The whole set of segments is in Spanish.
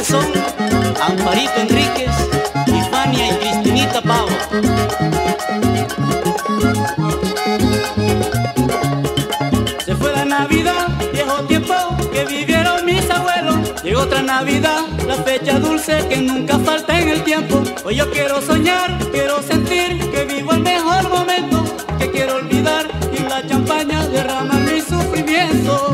son Amparito Enríquez y Fania y Cristinita Pau. Se fue la Navidad, viejo tiempo que vivieron mis abuelos. Llegó otra Navidad, la fecha dulce que nunca falta en el tiempo. Hoy yo quiero soñar, quiero sentir que vivo el mejor momento, que quiero olvidar y en la champaña derramar mi sufrimiento.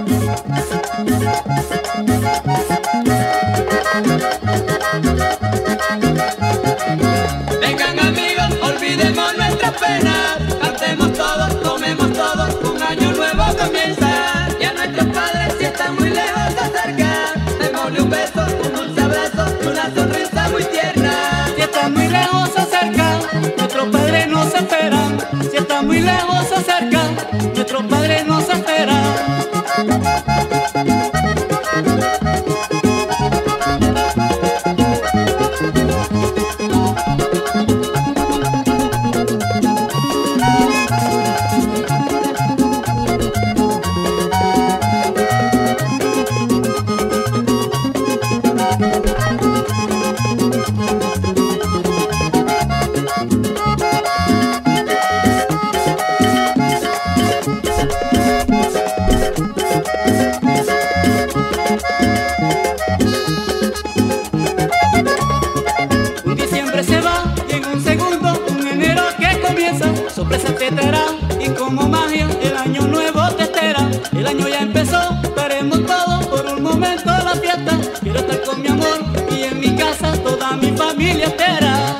Vengan amigos, olvidemos nuestras penas, cantemos todos, tomemos todos, un año nuevo comienza. Y a nuestros padres si están muy lejos se acercan, démosle un beso, un dulce abrazo y una sonrisa muy tierna. Si están muy lejos se acercan, nuestros padres nos esperan. Si están muy lejos se acercan, nuestros padres nos esperan. Un diciembre se va y en un segundo un enero que comienza. Sorpresa te traerá y como magia el año nuevo te espera. El año ya empezó, paremos todo por un momento la fiesta. Quiero estar con mi amor y en mi casa toda mi familia espera.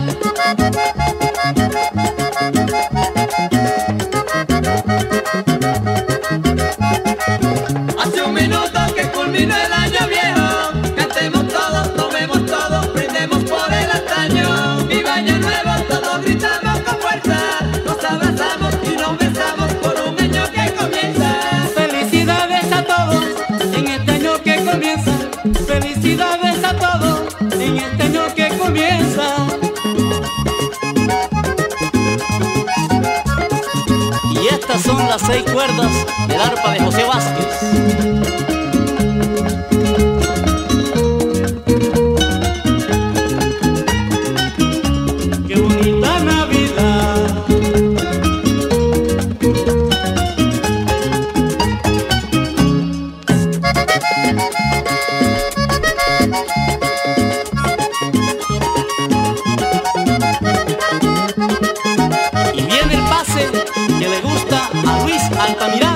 Hace un minuto que culminó el año viejo, cantemos todos, tomemos todos, brindemos por el antaño. Viva año nuevo, todos gritamos con fuerza, nos abrazamos y nos besamos por un año que comienza. Felicidades a todos en este año que comienza. Felicidades a todos en este año que comienza. Y estas son las 6 cuerdas del arpa de José Vázquez. Qué bonita Navidad. Y viene el pase que le gusta a Luis Altamirano.